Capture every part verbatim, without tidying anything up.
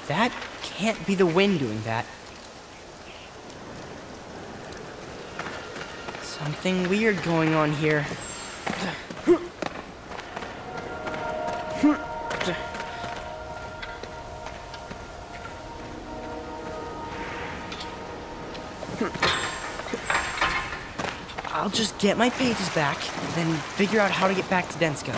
That can't be the wind doing that. Something weird going on here. I'll just get my pages back, then figure out how to get back to Denska.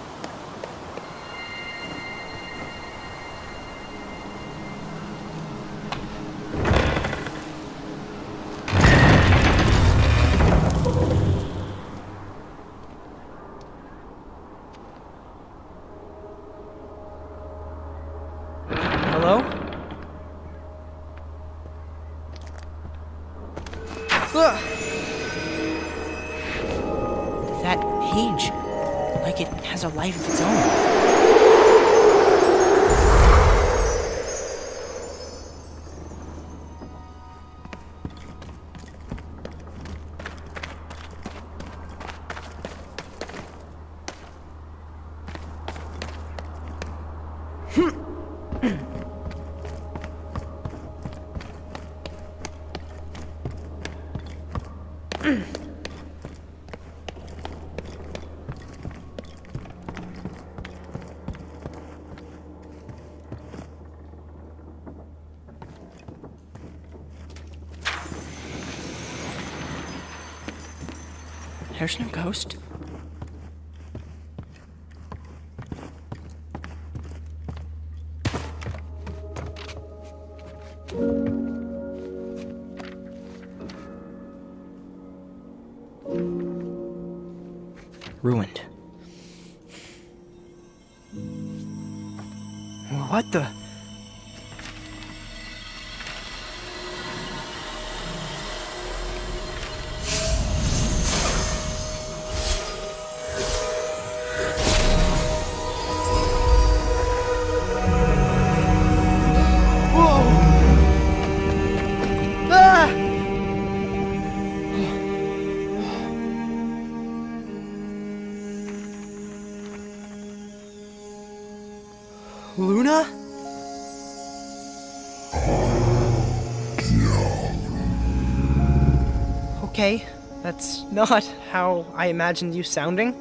Hello? Ugh. That page, like it has a life of its own. There's no ghost. Ruined. What the? Luna? Okay, that's not how I imagined you sounding.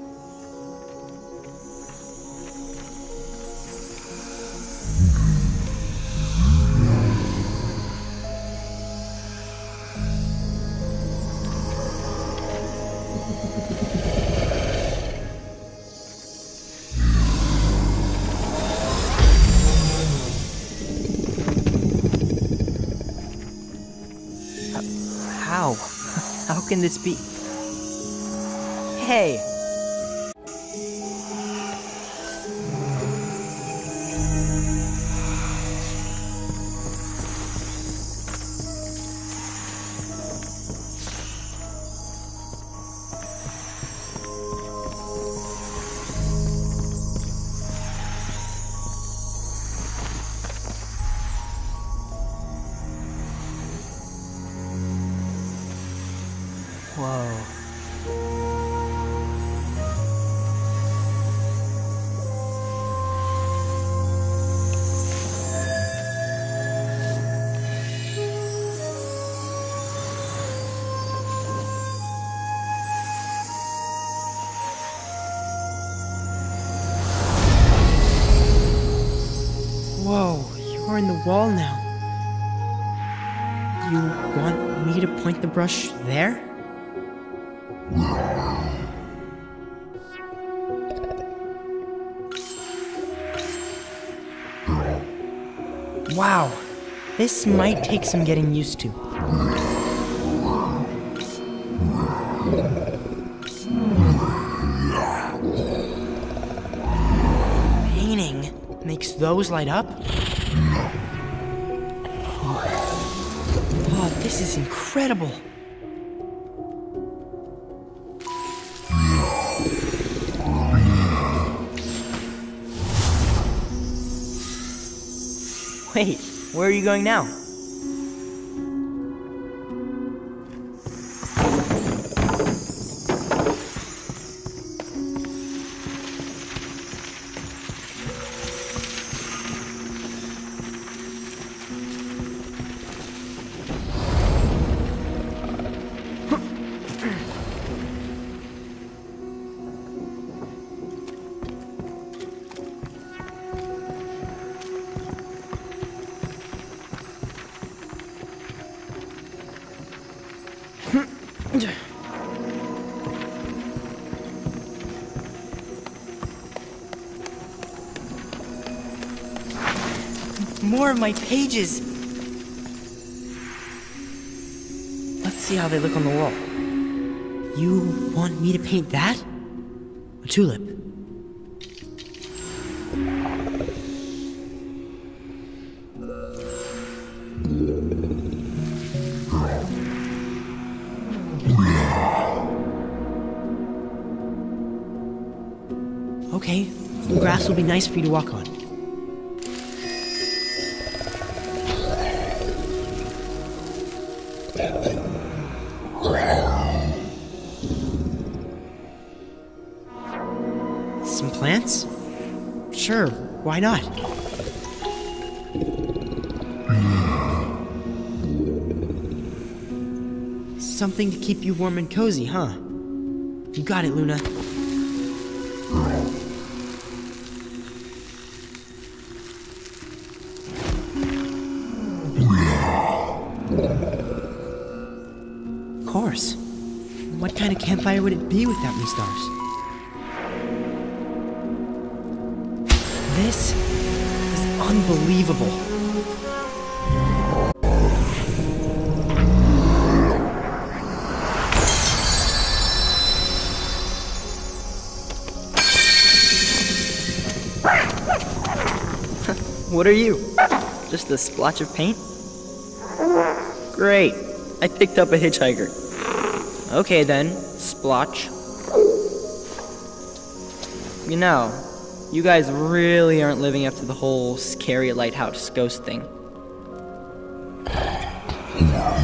How? How can this be? Hey! Whoa. Whoa, you're in the wall now. You want me to point the brush there? Wow, this might take some getting used to. Painting makes those light up? Oh, this is incredible. Wait, where are you going now? More of my pages. Let's see how they look on the wall. You want me to paint that? A tulip. Okay, the grass will be nice for you to walk on. Some plants? Sure, why not? Something to keep you warm and cozy, huh? You got it, Luna. Of course. What kind of campfire would it be without me stars? This is unbelievable. What are you? Just a splotch of paint? Great. I picked up a hitchhiker. Okay then, splotch. You know, you guys really aren't living up to the whole scary lighthouse ghost thing.